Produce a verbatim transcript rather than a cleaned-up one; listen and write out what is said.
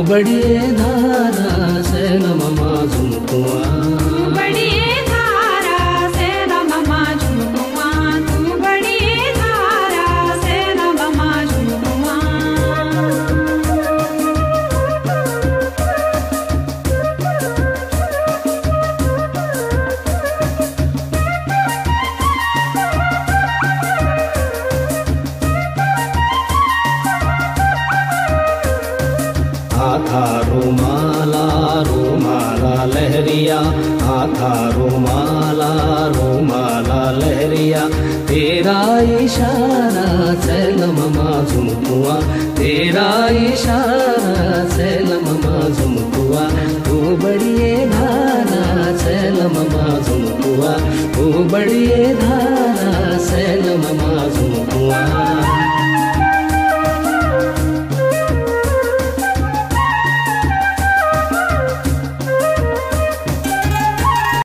बड़िए धारा cell mama झुमकुआ, तू बड़िए धारा सैल ममा झुमकुआ, तू बड़िए धारा सैल ममा झुमकुआ। आथा रुमाला रुमाला लहरिया, आथा रुमाला रुमाला लहरिया, तेरा इशारा सैल ममा झुमकुआ, तेरा इशारा सैल ममा झुमकुआ, तू बड़िए धारा सैल ममा झुमकुआ, तू बड़िए धारा सैल ममा झुमकुआ।